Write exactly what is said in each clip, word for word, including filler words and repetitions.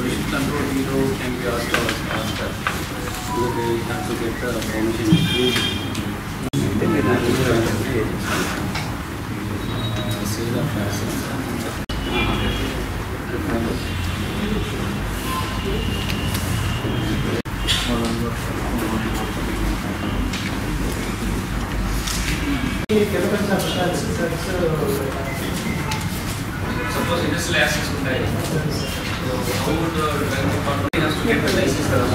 pollution control bureau can be asked or asked that because they have to get the permission approved. Then they have to say the license. Suppose industrial assets ఉంటాయి. So how would the department has to get the license or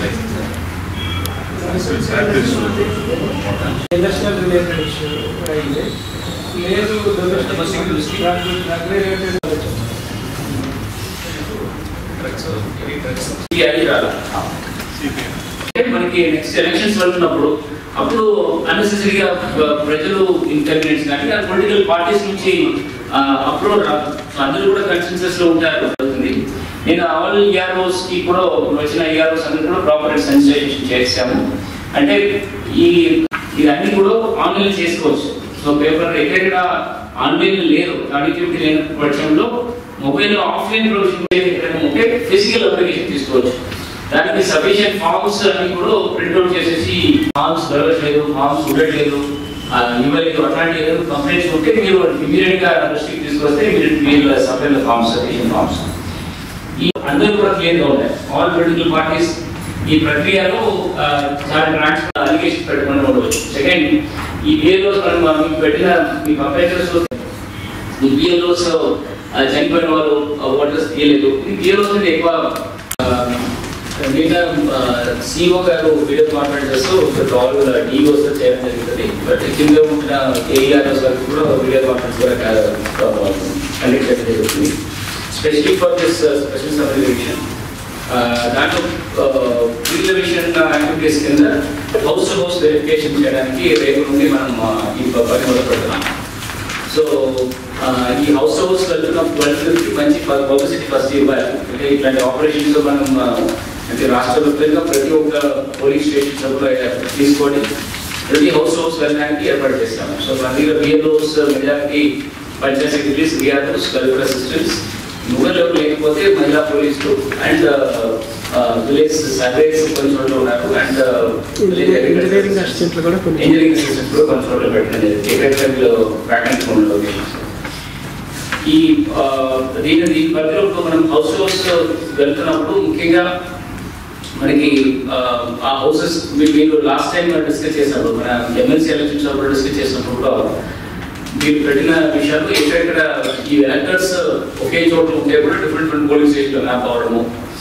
license? Industrial related issue అయితే లేదు domestic industry regulated drugs any drugs ఈ అది రాలా మనకి next elections వెళ్తున్నప్పుడు అప్పుడు అన్నెసెసరీగా ప్రజలు ఇన్కన్వీనియన్స్ కానీ పొలిటికల్ పార్టీస్ నుంచి అప్రోడ్ అందరూ కూడా కన్సెన్సస్ లో ఉంటారు. నేను ఆల్ ఈఆర్ఓస్ కి కూడా వచ్చిన ఈఆర్ఓస్ అందరూ కూడా ప్రాపర్ సెన్సిటైజేషన్ చేసాము. అంటే ఈ ఇవన్నీ కూడా ఆన్లైన్ చేసుకోవచ్చు. సో పేపర్ ఎక్కడ ఆన్లైన్ లేదు కనెక్టివిటీ లేని పక్షంలో మొబైల్ ఆఫ్లైన్ ప్రొవిజన్ ఉంటే ఫిజికల్ అప్లికేషన్ తీసుకోవచ్చు. దానికి సఫిషియెంట్ ఫార్మ్స్ అన్ని కూడా ప్రింట్అవుట్ చేసేసి ఫార్మ్స్ దొరకట్లేదు, ఫార్మ్స్ ఉండట్లేదు, ఇవ్వలేదు అట్లాంటి ఏదైనా కంప్లైంట్స్ ఉంటే మీరు ఇమీడియట్ గా దృష్టికి తీసుకొస్తే మీరు సప్లై ఫార్మ్స్ సఫిషియెంట్ ఫార్మ్స్ ఈ అందరూ కూడా క్లియర్ గా ఉన్నాయి. ఆల్ పొలిటికల్ పార్టీస్ ఈ ప్రక్రియలో చాలా ట్రాన్స్పరెంట్ అలిగేషన్ పెట్టకుండా ఉండవచ్చు. సెకండ్, ఈ బిఎల్ఓస్ మనం మీకు పెట్టిన మీ కంప్లైంట్స్ ఈ బిఎల్ఓస్ చనిపోయిన వాళ్ళు ఓటర్స్ తీయలేదు. ఈ బిఎల్ఓస్ అంటే ఎక్కువ మిగతా సిఓ గారు వీడియో కాన్ఫరెన్స్ చేస్తూ ఆల్ డిఓస్ చేయడం జరుగుతుంది. బట్ కింద ఉంటున్న ఏఈఆర్ఎస్ గారికి కూడా వీడియో కాన్ఫరెన్స్ కూడా కండక్ట్ చేయడం జరుగుతుంది. Specific for this special summary revision దాంట్లో ఫీల్డ్ రివిజన్ యాక్టివిటీస్ కింద హౌస్ టు హౌస్ వెరిఫికేషన్ చేయడానికి రేపు నుండి మనం ఈ పని మొదలు పెడుతున్నాం. సో ఈ హౌస్ టు హౌస్ వెళ్తున్న వెళ్తున్నకి మంచి పబ్లిసిటీ ఫస్ట్ ఇవ్వాలి. అంటే ఇట్లాంటి ఆపరేషన్స్ మనం అంటే రాష్ట్ర వ్యాప్తంగా ప్రతి ఒక్క పోలీస్ స్టేషన్స్ కూడా తీసుకొని ప్రతి హౌస్ హౌస్ వెళ్ళడానికి ఏర్పాటు చేస్తాము. సో అందులో BLOs majority panchayat secretaries, VROs, collector assistants, ముగ్గురు ఎవరు లేకపోతే మహిళా పోలీసులు అండ్ విలేజ్ సర్వేస్ కొన్ని చోట్ల ఉన్నారు అండ్ ఇంజనీరింగ్ అసిస్టెంట్లు కూడా ఇంజనీరింగ్ అసిస్టెంట్స్ కూడా కొన్ని చోట్ల పెట్టడం ఏకైకంలో ప్రాక్టికల్ ఉన్న లొకేషన్స్. ఈ దీని దీని పరిధిలో మనం హౌస్ హౌస్ వెళ్తున్నప్పుడు ముఖ్యంగా మనకి ఆ హౌసెస్ మీరు లాస్ట్ టైం డిస్కస్ చేసినప్పుడు మన ఎమ్మెల్సీ ఎలక్షన్స్ అప్పుడు డిస్కస్ చేసినప్పుడు కూడా మీరు పెట్టిన విషయాలు ఎక్కడెక్కడ ఈ ఎలక్టర్స్ ఒకే చోట ఉంటే కూడా డిఫరెంట్ డిఫరెంట్ పోలింగ్ స్టేషన్లు మ్యాప్ అవ్వడము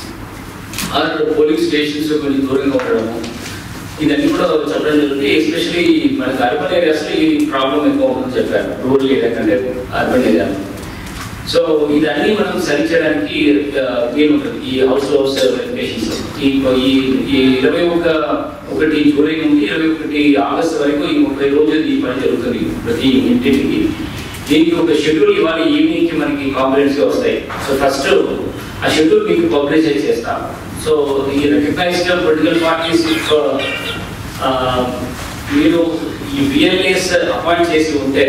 ఆర్ పోలింగ్ స్టేషన్స్ కొంచెం దూరంగా ఉండడము ఇదన్నీ కూడా చెప్పడం జరుగుతుంది. ఎస్పెషలీ మనకి అర్బన్ ఏరియాస్లో ఈ ప్రాబ్లం ఎక్కువ ఉంటుందని చెప్పారు, రూరల్ ఏరియా కంటే అర్బన్ ఏరియా. సో ఇదన్నీ మనం సరి చేయడానికి వీలుంటుంది ఈ హౌస్ హౌస్ వెరిఫికేషన్స్. ఈ ఇరవై ఒక ఒకటి జూలై నుండి ఇరవై ఒకటి ఆగస్టు వరకు ఈ ముప్పై రోజులు ఈ పని జరుగుతుంది ప్రతి ఇంటికి. దీనికి ఒక షెడ్యూల్ ఇవాళ ఈవినింగ్ కి మనకి కాంప్లైంట్స్ వస్తాయి. సో ఫస్ట్ ఆ షెడ్యూల్ మీకు పబ్లిష్ చేస్తాం. సో ఈ రికగ్నైజ్డ్ పొలిటికల్ పార్టీస్ మీరు ఈ బిఎల్ఏస్ అపాయింట్ చేసి ఉంటే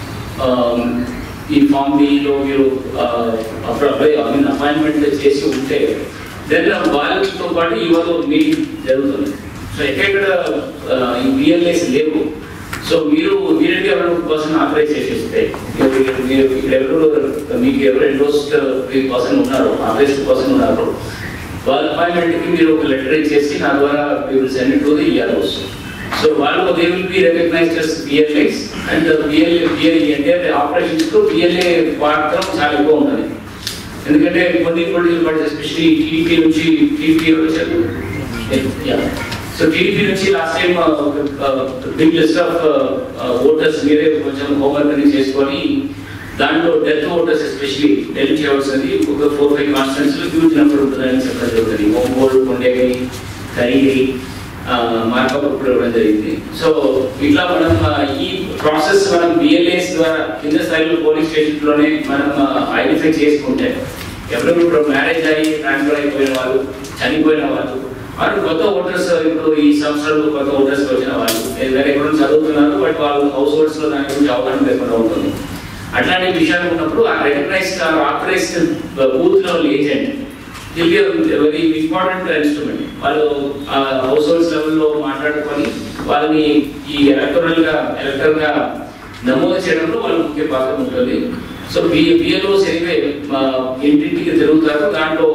ఈ ఫామ్ బిలో మీరు అప్పుడు అప్లై ఐ మీన్ అపాయింట్మెంట్ చేసి ఉంటే దెన్ వాళ్ళతో పాటు ఇవాళ మీటింగ్ జరుగుతుంది. సో ఎక్కడ ఈ బిఎల్ఏస్ లేవు. సో మీరు ఇమీడియట్గా ఎవరైనా పర్సన్ అప్లై చేసేస్తే మీరు ఇక్కడ ఎవరు మీకు ఎవరు ఎండోస్డ్ పర్సన్ ఉన్నారు, అప్లైస్డ్ పర్సన్ ఉన్నారు, వాళ్ళ అపాయింట్మెంట్కి మీరు ఒక లెటర్ ఇచ్చేసి నా ద్వారా you will send it to the EROs. So వాళ్ళు they will be recognised as BLAs and BLA BLA అంటే ఆపరేషన్స్లో బిఎల్ఏ పాత్ర చాలా ఎక్కువ ఉంటుంది. ఎందుకంటే కొన్ని పొలిటికల్ పార్టీస్ ఎస్పెషల్లీ టీడీపీ నుంచి టీడీపీ వచ్చారు. సో టీడీపీ నుంచి last time big list of voters మీరే కొంచెం హోంవర్క్ అని చేసుకొని దాంట్లో డెత్ ఓటర్స్ ఎస్పెషల్లీ డెలిట్ చేయవలసింది ఒక ఫోర్ ఫైవ్ కాన్స్టిట్యూన్సీలో హ్యూజ్ నెంబర్ ఉంటుందని చెప్పడం జరుగుతుంది. ఒంగోలు, కొండగిరి, కరిగిరి, మార్కప్ కూడా ఇవ్వడం జరిగింది. సో ఇట్లా మనం ఈ ప్రాసెస్ మనం బిఎల్ఏస్ ద్వారా కింద స్థాయిలో పోలీస్ స్టేషన్లోనే మనం ఐడెంటిఫై చేసుకుంటే ఎవరు ఇప్పుడు మ్యారేజ్ అయ్యి ట్రాన్స్ఫర్ అయిపోయిన వాళ్ళు, చనిపోయిన వాళ్ళు, వారు కొత్త ఓటర్స్ ఇప్పుడు ఈ సంవత్సరంలో కొత్త ఓటర్స్ వచ్చిన వాళ్ళు వేరే ఎక్కడ చదువుతున్నారు బట్ వాళ్ళు హౌస్ హోల్డ్స్ లో దాని గురించి అవగాహన లేకుండా ఉంటుంది. అట్లాంటి విషయాలు ఉన్నప్పుడు ఆ recognised authorised booth level agent will be very important instrument. వాళ్ళు హౌస్ హోల్డ్స్ లెవెల్లో మాట్లాడుకొని వాళ్ళని ఈ ఎలక్టరల్గా ఎలక్టర్గా నమోదు చేయడంలో వాళ్ళకి ముఖ్య పాత్ర ఉంటుంది. సో బి బిఎల్ఓస్ ఎనివే ఇంటింటికి తిరుగుతారు. దాంట్లో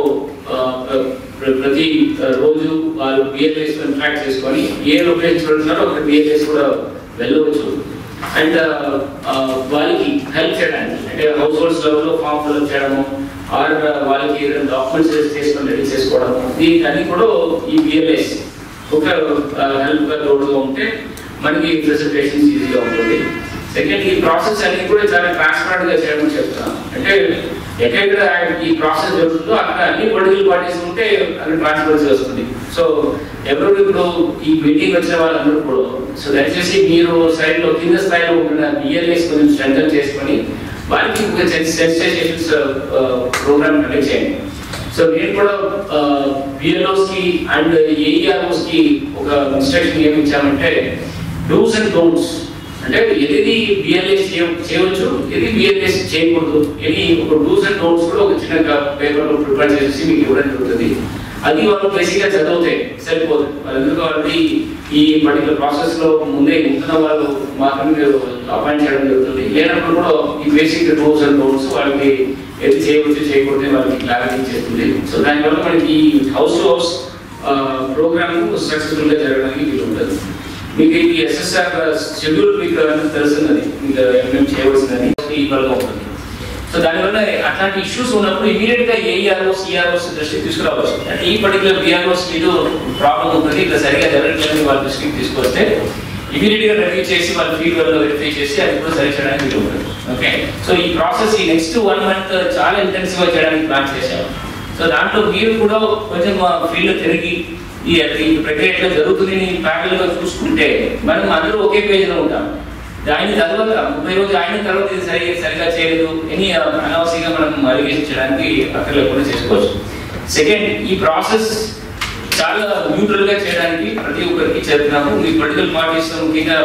ప్రతి రోజు వాళ్ళు బిఎల్ఏస్ ఇంట్రాక్ట్ చేసుకొని ఏ లొకేషన్ ఉంటున్నారో అక్కడ బిఎల్ఏస్ కూడా వెళ్ళవచ్చు. అండ్ వాళ్ళకి హెల్ప్ చేయడానికి అంటే హౌస్ హోల్డ్స్ లెవెల్లో ఫామ్ ఫిల్అప్ చేయడము ఆర్ వాళ్ళకి డాక్యుమెంట్స్ చేసుకొని రెడీ చేసుకోవడము, దీనికి అన్ని కూడా ఈ బిఎల్ఏస్ ఒక హెల్ప్గా తోడుగా ఉంటే మనకి ప్రెజెంటేషన్స్ ఈజీగా ఉంటుంది. సెకండ్, ఈ ప్రాసెస్ అన్ని కూడా చాలా ట్రాన్స్పరెంట్ గా చేయమని చెప్తాను. అంటే ఎక్కడెక్కడ ఈ ప్రాసెస్ జరుగుతుందో అక్కడ అన్ని పొలిటికల్ పార్టీస్ ఉంటే అక్కడ ట్రాన్స్పరెన్సీ వస్తుంది. సో ఎవరు ఇప్పుడు ఈ మీటింగ్ వచ్చిన వాళ్ళందరూ కూడా సో దయచేసి మీరు సైడ్ లో కింద స్థాయిలో ఉన్న బిఎల్ఏస్ కొంచెం స్ట్రెంథన్ చేసుకొని వారికి ఒక సెన్సిటైజేషన్స్ ప్రోగ్రామ్ కండక్ట్ చేయండి. సో నేను కూడా బిఎల్ఓస్ కి అండ్ ఏఈఆర్ఓస్ కి ఒక ఇన్స్ట్రక్షన్ ఏమి ఇచ్చామంటే డూస్ అండ్ డోంట్స్, అంటే ఏది బిఎల్ఏస్ చేయవచ్చు ఏది బిఎల్ఏస్ చేయకూడదు, ఇది ఒక డూస్ అండ్ డోంట్స్ కూడా ఒక చిన్న పేపర్లో ప్రిపేర్ చేసి మీకు ఇవ్వడం జరుగుతుంది. అది వాళ్ళు బేసిక్గా చదివితే సరిపోదు. వాళ్ళందరికీ వాళ్ళకి ఈ పర్టికులర్ ప్రాసెస్ లో ముందే ఉంటున్న వాళ్ళు మాత్రమే మీరు అపాయింట్ చేయడం జరుగుతుంది. లేనప్పుడు కూడా ఈ బేసిక్ డూస్ అండ్ డోంట్స్ వాళ్ళకి ఏది చేయవచ్చు చేయకూడదు వాళ్ళకి క్లారిటీ చేస్తుంది. సో దానివల్ల మనకి ఈ house to house programme successful గా జరగడానికి వీలు ఉంటుంది. మీకు ఈ ఎస్ఎస్ఆర్ షెడ్యూల్ మీకు తెలుస్తున్నది, మీకు ఏమేమి చేయవలసిందని ఈక్వల్గా ఉంటుంది. సో దానివల్ల అట్లాంటి ఇష్యూస్ ఉన్నప్పుడు ఇమీడియట్ గా ఏఈఆర్ఓస్ ఈఆర్ఓస్ దృష్టికి తీసుకురావచ్చు. అంటే ఈ పర్టికులర్ బిఆర్ఓస్ మీద ప్రాబ్లం ఉంటుంది, ఇక్కడ సరిగా జరగట్లేదు వాళ్ళ దృష్టికి తీసుకొస్తే ఇమీడియట్ గా రివ్యూ చేసి వాళ్ళ ఫీల్డ్ వల్ల వెరిఫై చేసి అది కూడా సరి చేయడానికి వీలు ఉంటుంది. ఓకే, సో ఈ ప్రాసెస్ ఈ నెక్స్ట్ వన్ మంత్ చాలా ఇంటెన్సివ్ గా చేయడానికి ప్లాన్ చేశాము. సో దాంట్లో మీరు కూడా కొంచెం ఫీల్డ్ తిరిగి ఈ ప్రక్రియ ఎట్లా జరుగుతుంది ప్యారల్ గా చూసుకుంటే మనం అందరూ ఒకే పేజ్ లో ఉంటాం. ఆయన తర్వాత ముప్పై రోజు ఆయన తర్వాత ఇది సరి సరిగా చేయలేదు అని అనవసరంగా మనం అలిగేషన్ చేయడానికి అక్కడ లేకుండా చేసుకోవచ్చు. సెకండ్, ఈ ప్రాసెస్ చాలా న్యూట్రల్ గా చేయడానికి ప్రతి ఒక్కరికి చెప్తున్నాము. మీ పొలిటికల్ పార్టీస్ ముఖ్యంగా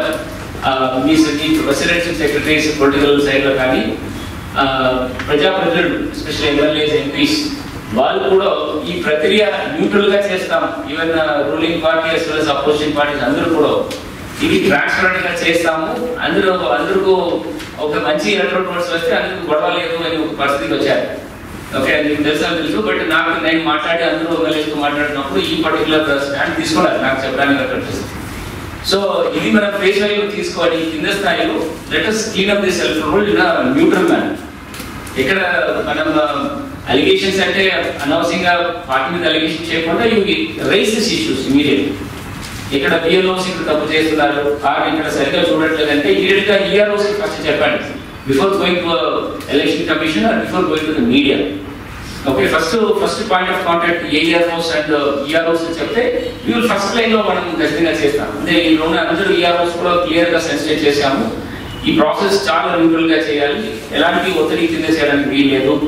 మీ ప్రెసిడెన్షియల్ సెక్రటరీస్ పొలిటికల్ సైడ్ లో కానీ ప్రజాప్రతినిధులు ఎస్పెషల్ ఎమ్మెల్యేస్ ఎంపీస్ వాళ్ళు కూడా ఈ ప్రక్రియ న్యూట్రల్ గా చేస్తాం. Even ruling party as well as opposition parties అందరూ కూడా ఇది ట్రాన్స్పరెంట్ గా చేస్తాము. అందరూ అందరికీ ఒక మంచి ఎలక్ట్రల్ ఓట్స్ వస్తే అందరికి గొడవ లేదు అని ఒక పరిస్థితికి వచ్చారు. ఓకే, మీకు తెలుసా తెలుసు బట్ నాకు నేను మాట్లాడి అందరూ ఎమ్మెల్యేస్తో మాట్లాడినప్పుడు ఈ పర్టికులర్ స్టాండ్ తీసుకున్నారు నాకు చెప్పడానికి అనిపిస్తుంది. సో ఇది మనం ఫేస్ వాల్యూ తీసుకోవాలి. కింద స్థాయిలో let us clean up this electoral in a neutral manner. ఇక్కడ మనం అలిగేషన్స్ అంటే అనవసరంగా పార్టీ మీద అలిగేషన్ చేయకుండా you raise this issues immediately. ఇక్కడ బిఎల్ఓస్ ఇక్కడ తప్పు చేస్తున్నారు ఆర్ ఇక్కడ సరిగ్గా చూడట్లేదంటే ఇమీడియట్ గా ఈఆర్ఓస్ ఫస్ట్ చెప్పండి before going to election commission or before going to the media. Okay, first first point of contact AROs and EROs చెప్తే వీ విల్ ఫస్ట్ లైన్ లో మనం ఖచ్చితంగా చేస్తాం. అంటే ఈ రోజు అందరూ ఈఆర్ఓస్ కూడా క్లియర్ గా సెన్సిటైజ్ చేశాము. ఈ ప్రాసెస్ చాలా న్యూట్రల్ గా చేయాలి, ఎలాంటి ఒత్తిడి కింద చేయడానికి వీల్లేదు.